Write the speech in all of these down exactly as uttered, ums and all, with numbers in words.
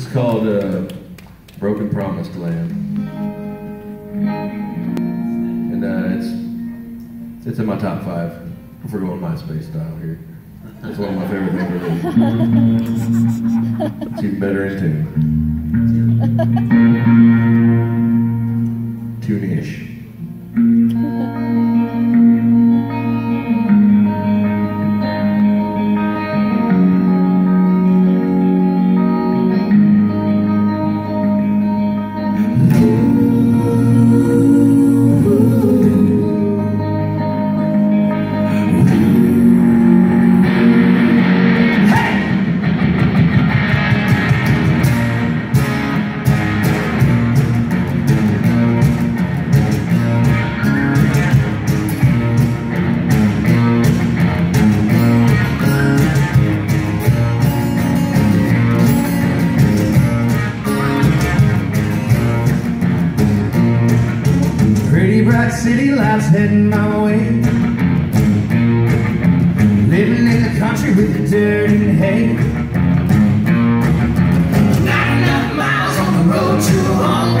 It's called uh, Broken Promised Land. And uh, it's it's in my top five if we're going MySpace style here. It's one of my favorite things to do. It's even better in tune. Tune-ish. City lights heading my way. Living in the country with the dirt and hay. Not enough miles on the road to home.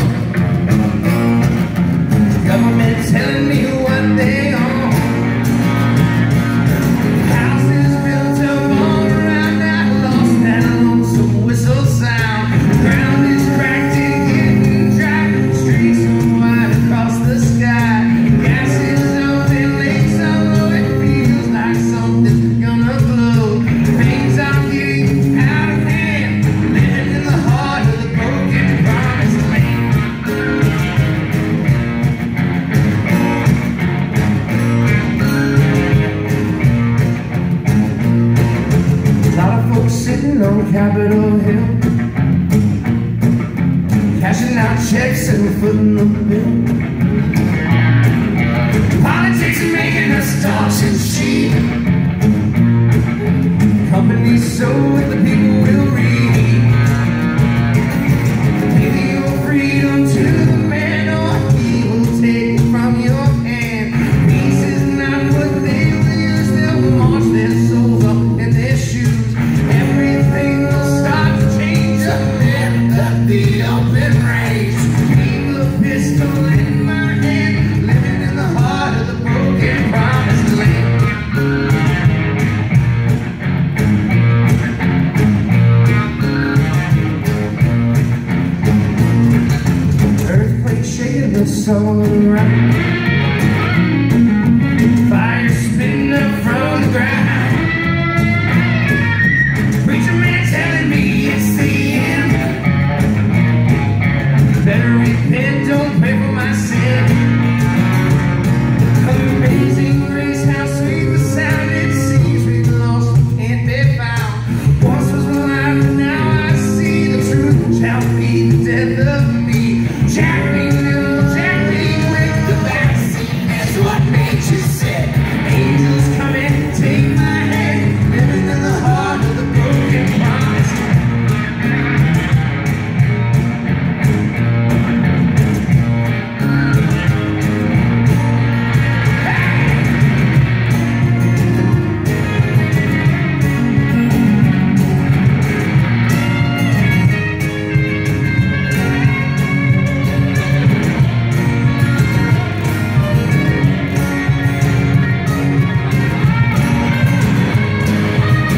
The government telling me what they own. Houses built up all around that lost that lonesome whistle sound. The ground is cracked and getting dry. Streets are wide across the sky. Sitting on Capitol Hill, cashing out checks and footing the bill. Politics are making us talk and cheap. Companies so with the people will read. Give your freedom to the man, or he will take it from your hand. Peace is not what they will use. They'll march their souls up in their shoes. Everything will start to change up there at the open range. Keep a pistol in my hand, living in the heart of the broken promised land. Earthquake shaking us all around. Fire spitting up from the ground. Better repent, don't pay for my sin. Amazing grace, how sweet the sound. It seems we've lost, can't be found. Once was alive, but now I see the truth shall be the death of me. Jack me, little Jack me with the backseat. That's what nature said. Angels come and take my hand, living in the heart of the broken promise.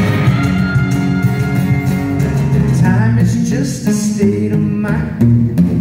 Just a state of mind.